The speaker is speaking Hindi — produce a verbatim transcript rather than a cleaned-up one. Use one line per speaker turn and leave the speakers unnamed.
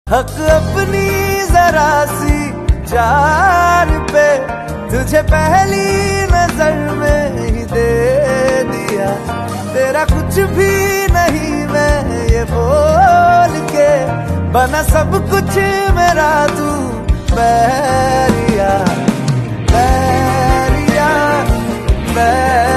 हक अपनी जरा सी जान पे तुझे पहली नजर में ही दे दिया। तेरा कुछ भी नहीं मैं ये बोल के, बना सब कुछ मेरा तू बैरिया बैरिया बैरिया।